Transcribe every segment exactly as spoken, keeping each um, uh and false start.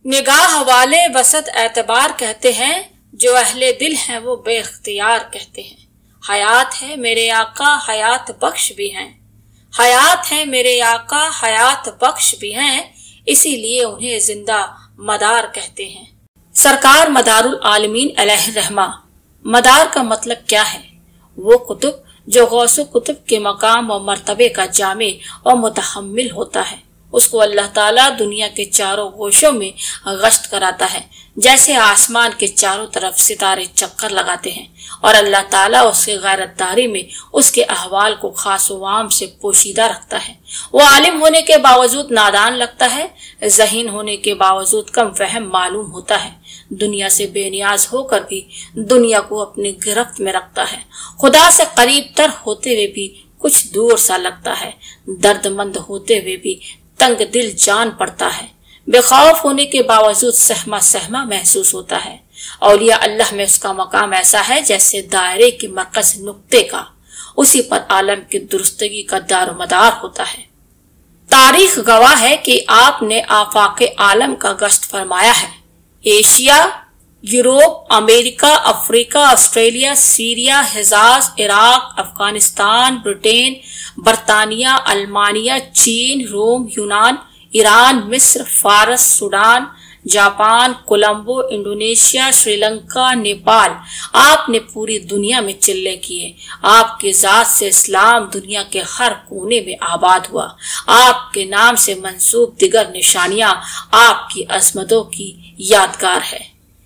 نگاہ والے وسط اعتبار کہتے ہیں، جو اہل دل ہیں وہ بے اختیار کہتے ہیں۔ حیات ہے میرے آقا حیات بخش بھی ہیں، حیات ہے میرے آقا حیات بخش بھی ہیں، اسی لیے انہیں زندہ مدار کہتے ہیں۔ سرکار مدار العالمین علیہ الرحمہ۔ مدار کا مطلب کیا ہے؟ وہ قطب جو غوث و قطب کے مقام و مرتبے کا جامع اور متحمل ہوتا ہے، اس کو اللہ تعالیٰ دنیا کے چاروں گوشوں میں گشت کراتا ہے، جیسے آسمان کے چاروں طرف ستارے چکر لگاتے ہیں، اور اللہ تعالیٰ اس کے غیرت داری میں اس کے احوال کو خاص و عام سے پوشیدہ رکھتا ہے۔ وہ عالم ہونے کے باوجود نادان لگتا ہے، ذہین ہونے کے باوجود کم فہم معلوم ہوتا ہے، دنیا سے بے نیاز ہو کر بھی دنیا کو اپنی گرفت میں رکھتا ہے، خدا سے قریب تر ہوتے ہوئے بھی کچھ دور سا لگتا ہے، درد مند ہوتے ہوئے بھی تنگ دل جان پڑتا ہے، بے خوف ہونے کے باوجود سہما سہما محسوس ہوتا ہے۔ اولیاء اللہ میں اس کا مقام ایسا ہے جیسے دائرے کے مرکز نقطے کا، اسی پر عالم کی درستگی کا دار و مدار ہوتا ہے۔ تاریخ گواہ ہے کہ آپ نے آفاق عالم کا گشت فرمایا ہے۔ ایشیا، یوروپ، امریکہ، افریقہ، آسٹریلیا، سیریا، حجاز، عراق، افغانستان، برطین، برطانیہ، المانیہ، چین، روم، یونان، ایران، مصر، فارس، Sudan, Japan, Colombo, Indonesia, Sri Lanka, Nepal. آپ نے پوری دنیا میں چلے کیے، آپ کی ذات سے اسلام دنیا کے ہر کونے میں آباد ہوا، آپ کے نام سے منسوب دیگر نشانیاں آپ کی عظمتوں کی یادگار ہے۔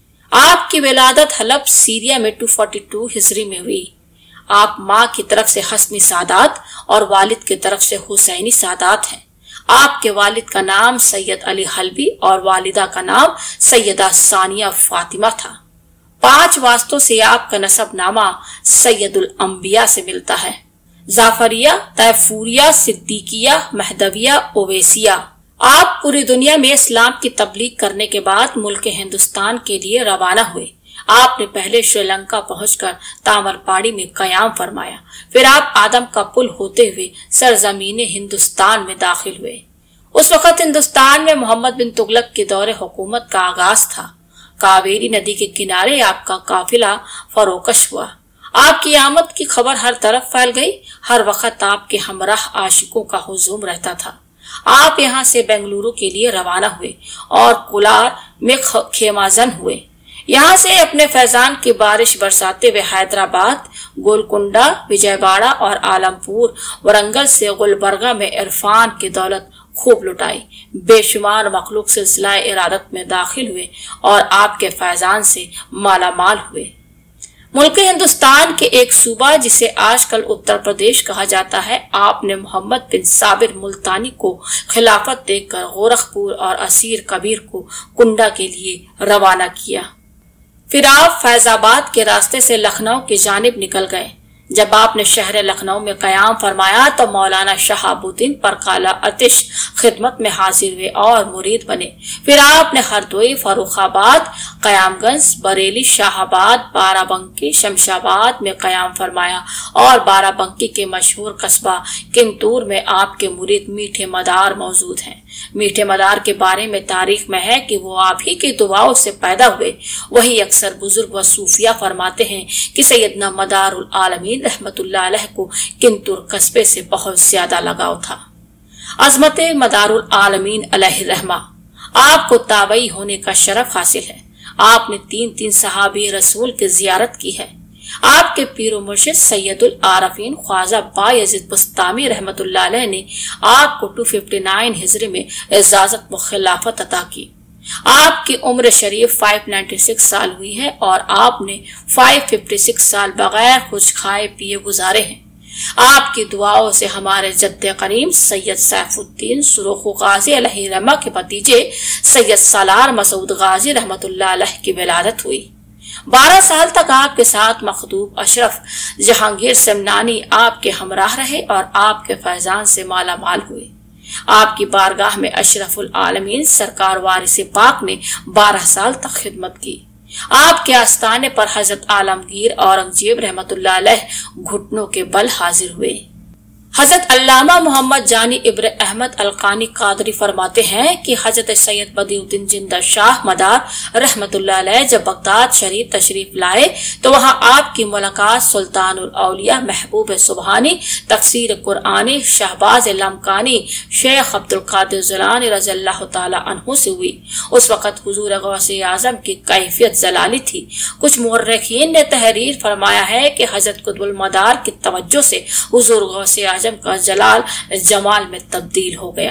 آپ کی ولادت حلب سیریا میں دو سو بالیس ہجری میں ہوئی۔ آپ ماں کی طرف سے حسنی سادات اور والد کی طرف سے حسینی سادات ہیں۔ آپ کے والد کا نام سید علی حلبی اور والدہ کا نام سیدہ ثانیہ فاطمہ تھا۔ پانچ واسطوں سے آپ کا نسب نامہ سید الانبیاء سے ملتا ہے: ظفریہ، تیفوریہ، صدیقیہ، مہدویہ، اویسیہ۔ آپ پوری دنیا میں اسلام کی تبلیغ کرنے کے بعد ملک ہندوستان کے لیے روانہ ہوئے۔ آپ نے پہلے شری لنکا پہنچ کر تامر پاڑی میں قیام فرمایا، پھر آپ آدم کا پل ہوتے ہوئے سرزمین ہندوستان میں داخل ہوئے۔ اس وقت ہندوستان میں محمد بن تغلق کے دور حکومت کا آغاز تھا۔ کاویری ندی کے کنارے آپ کا قافلہ فروکش ہوا۔ آپ کی آمد کی خبر ہر طرف پھیل گئی، ہر وقت آپ کے ہمراہ عاشقوں کا ہجوم رہتا تھا۔ آپ یہاں سے بنگلورو کے لیے روانہ ہوئے اور کولار میں خیمہ زن ہوئے۔ یہاں سے اپنے فیضان کی بارش برساتے ہوئے حیدرآباد، گولکنڈا، وجے واڑہ اور عالم پور، ورنگل سے گلبرگہ میں عرفان کی دولت خوب لٹائی، بے شمار مخلوق سلسلہ ارادت میں داخل ہوئے اور آپ کے فیضان سے مالا مال ہوئے۔ ملک ہندوستان کے ایک صوبہ جسے آج کل اتر پردیش کہا جاتا ہے، آپ نے محمد بن صابر ملتانی کو خلافت دے کر گورکھپور اور اسیر کبیر کو کنڈا کے لیے روانہ کیا۔ پھر آپ فیض آباد کے راستے سے لکھنؤ کی جانب نکل گئے۔ جب آپ نے شہر لکھنؤ میں قیام فرمایا تو مولانا شہاب الدین پرکالہ آتش خدمت میں حاضر ہوئے اور مرید بنے۔ پھر آپ نے ہردوئی، فاروق آباد، قیام گنج، بریلی، شاہ آباد، بارہ بنکی، شمشاباد میں قیام فرمایا اور بارہ بنکی کے مشہور قصبہ کنتور میں آپ کے مرید میٹھے مدار موجود ہیں۔ میٹھے مدار کے بارے میں تاریخ میں ہے کہ وہ آپ ہی کی دعاؤں سے پیدا ہوئے۔ وہی اکثر بزرگ و صوفیہ فرماتے ہیں کہ سیدنا مدار العالمین رحمت اللہ علیہ کو کنتور قصبے سے بہت زیادہ لگاؤ تھا۔ عظمت مدار العالمین علیہ الرحمہ۔ آپ کو تابعی ہونے کا شرف حاصل ہے۔ آپ نے تین تین صحابی رسول کی زیارت کی ہے۔ آپ کے پیر و مرشد سید العارفین خواجہ بایزید بسطامی رحمت اللہ علیہ نے آپ کو دو سو اناسی ہجری میں اجازت و خلافت عطا کی۔ آپ کی عمر شریف پانچ سو ننانوے سال ہوئی ہے اور آپ نے پانچ سو چھپن سال بغیر کچھ کھائے پیے گزارے ہیں۔ آپ کی دعاؤں سے ہمارے جد کریم سید سیف الدین سرخ غازی علیہ رحمہ کے بھتیجے سید سالار مسعود غازی رحمت اللہ علیہ کی ولادت ہوئی۔ بارہ سال تک آپ کے ساتھ مخدوم اشرف جہانگیر سمنانی آپ کے ہمراہ رہے اور آپ کے فیضان سے مالا مال ہوئے۔ آپ کی بارگاہ میں اشرف العالمین سرکار وارث پاک نے بارہ سال تک خدمت کی۔ آپ کے آستانے پر حضرت عالمگیر اورنگزیب رحمت اللہ علیہ گھٹنوں کے بل حاضر ہوئے۔ حضرت علامہ محمد جانی ابن احمد القانی قادری فرماتے ہیں کہ حضرت سید بدیع الدین زندہ شاہ مدار رحمت اللہ علیہ جب بغداد شریف تشریف لائے تو وہاں آپ کی ملاقات سلطان الاولیاء محبوب سبحانی تفسیر قرآنی شہباز لمکانی شیخ عبد القادر جیلانی رضی اللہ تعالی عنہ سے ہوئی۔ اس وقت حضور غوث اعظم کی کیفیت جلالی تھی۔ کچھ مورخین نے تحریر فرمایا ہے کہ حضرت قطب المدار کی توجہ سے حضور غوث اعظم کا جلال جمال میں تبدیل ہو گیا۔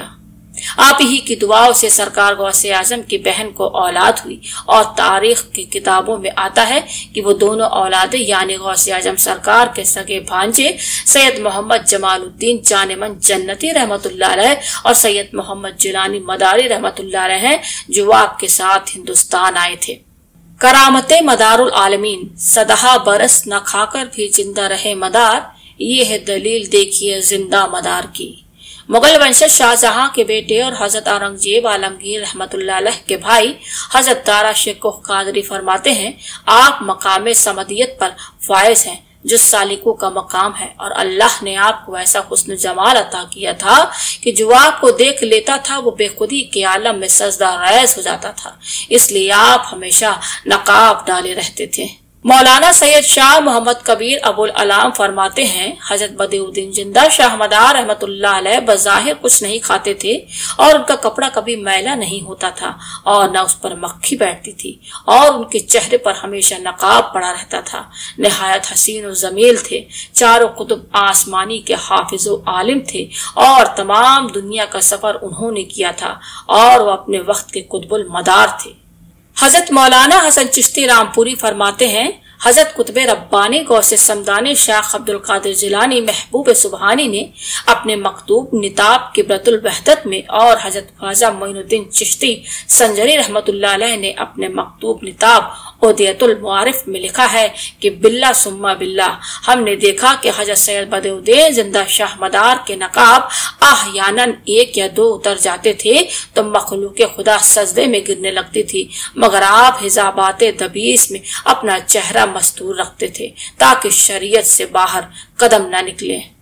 آپ ہی کی دعاؤں سے سرکار غوث اعظم کی بہن کو اولاد ہوئی، اور تاریخ کی کتابوں میں آتا ہے کہ وہ دونوں اولادیں یعنی غوث اعظم سرکار کے سگے بھانجے سید محمد جمال الدین جان من جنتی رحمت اللہ علیہ اور سید محمد جیلانی مداری رحمت اللہ علیہ ہیں، جو آپ کے ساتھ ہندوستان آئے تھے۔ کرامت مدار العالمین، سدہا برس نہ کھا کر بھی زندہ رہے مدار، یہ ہے دلیل دیکھیے زندہ مدار کی۔ مغل ونشج شاہجہاں کے بیٹے اور حضرت اورنگزیب عالمگیر رحمت اللہ علیہ کے بھائی حضرت دارا شیخ قادری فرماتے ہیں، آپ مقام سمدیت پر فائز ہیں جو سالکوں کا مقام ہے، اور اللہ نے آپ کو ایسا حسن جمال عطا کیا تھا کہ جو آپ کو دیکھ لیتا تھا وہ بے خودی کے عالم میں سجدہ ریز ہو جاتا تھا، اس لیے آپ ہمیشہ نقاب ڈالے رہتے تھے۔ مولانا سید شاہ محمد کبیر ابو العلام فرماتے ہیں، حضرت بدیع الدین زندہ شاہ مدار رحمت اللہ علیہ بظاہر کچھ نہیں کھاتے تھے، اور ان کا کپڑا کبھی میلا نہیں ہوتا تھا اور نہ اس پر مکھی بیٹھتی تھی، اور ان کے چہرے پر ہمیشہ نقاب پڑا رہتا تھا۔ نہایت حسین و جمیل تھے، چاروں قطب آسمانی کے حافظ و عالم تھے، اور تمام دنیا کا سفر انہوں نے کیا تھا، اور وہ اپنے وقت کے قطب المدار تھے۔ حضرت مولانا حسن چشتی رامپوری فرماتے ہیں، حضرت قطب ربانی غوث سمدانی شیخ عبد القادر جیلانی محبوب سبحانی نے اپنے مکتوب نتاب قبرۃ الوحدت میں، اور حضرت خواجہ معین الدین چشتی سنجری رحمت اللہ علیہ نے اپنے مکتوب نتاب عدیت المعارف میں لکھا ہے کہ باللہ ثم باللہ، ہم نے دیکھا کہ حضرت سید بدیع الدین زندہ شاہ مدار کے نقاب احیاناً ایک یا دو اتر جاتے تھے تو مخلوق خدا سجدے میں گرنے لگتی تھی، مگر آپ حجابات دبیس میں اپنا چہرہ مستور رکھتے تھے تاکہ شریعت سے باہر قدم نہ نکلے۔